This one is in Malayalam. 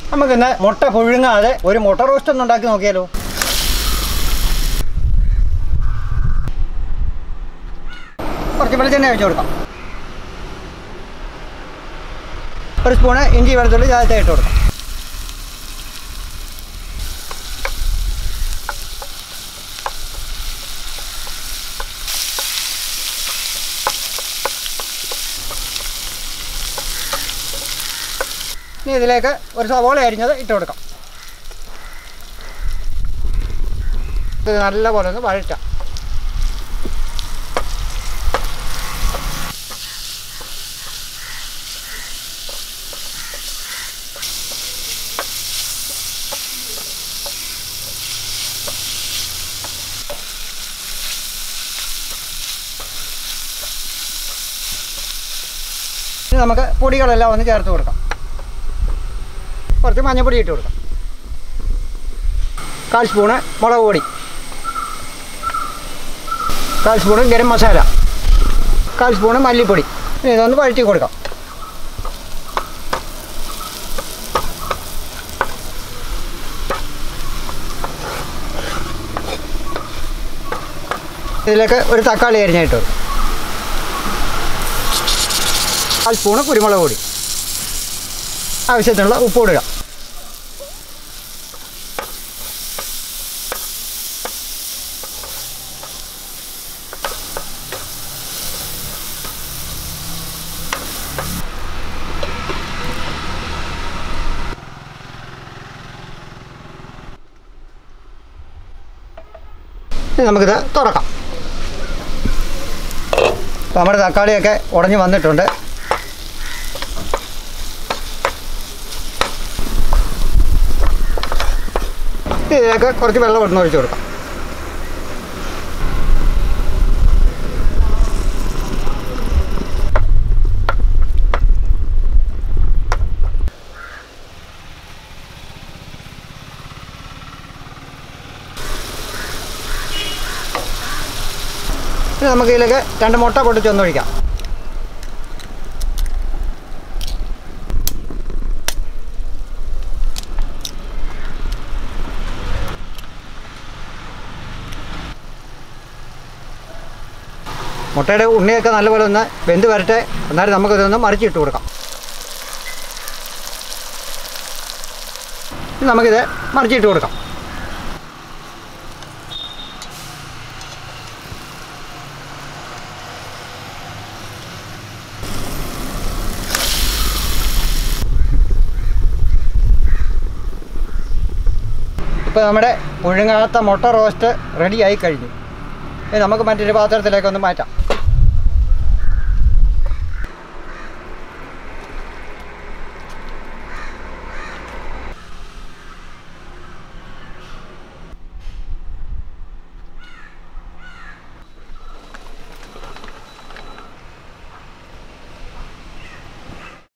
നമുക്കിന്ന് മുട്ട പുഴുങ്ങാതെ ഒരു മുട്ട റോസ്റ്റ് ഒന്ന് ഉണ്ടാക്കി നോക്കിയാലോ. കുറച്ച് വെളിച്ചെണ്ണ ഒഴിച്ച് കൊടുക്കാം. ഒരു സ്പൂണ് ഇഞ്ചി വെളുത്തുള്ളി ചതച്ച് ഇട്ട് കൊടുക്കാം. ഇനി ഇതിലേക്ക് ഒരു സവോള അരിഞ്ഞത് ഇട്ട് കൊടുക്കാം. ഇത് നല്ലപോലെ ഒന്ന് വഴറ്റാം. ഇനി നമുക്ക് പൊടികളെല്ലാം ഒന്ന് ചേർത്ത് കൊടുക്കാം. കുറച്ച് മഞ്ഞൾപ്പൊടി ഇട്ട് കൊടുക്കാം. 1/4 സ്പൂണ് മുളക് പൊടി, 1/4 സ്പൂണ് ഗരം മസാല, 1/4 സ്പൂണ് മല്ലിപ്പൊടി. ഇനി ഇതൊന്ന് വഴറ്റി കൊടുക്കാം. ഇതിലേക്ക് ഒരു തക്കാളി അരിഞ്ഞിട്ട് കൊടുക്കാം. 1/4 സ്പൂണ് കുരുമുളക് പൊടി, ആവശ്യത്തിനുള്ള ഉപ്പ് ഇടുക. ഇനി നമുക്കിത് തുറക്കാം. അപ്പോൾ നമ്മുടെ തക്കാളിയൊക്കെ ഉടഞ്ഞ് വന്നിട്ടുണ്ട്. ഇതിലേക്ക് കുറച്ച് വെള്ളം ഇടുന്ന ഒഴിച്ച് കൊടുക്കാം. ഇനി നമുക്ക് ഇതിലേക്ക് 2 മുട്ട പൊട്ടിച്ചൊന്നൊഴിക്കാം. മുട്ടയുടെ ഉണ്ണിയൊക്കെ നല്ലപോലെ ഒന്ന് വെന്ത് വരട്ടെ. എന്നാലും നമുക്കിതൊന്ന് മറിച്ചിട്ട് കൊടുക്കാം. നമുക്കിത് മറിച്ചിട്ട് കൊടുക്കാം. ഇപ്പോൾ നമ്മുടെ പുഴുങ്ങാത്ത മുട്ട റോസ്റ്റ് റെഡിയായി കഴിഞ്ഞു. നമുക്ക് മറ്റൊരു പാത്രത്തിലേക്കൊന്ന് മാറ്റാം.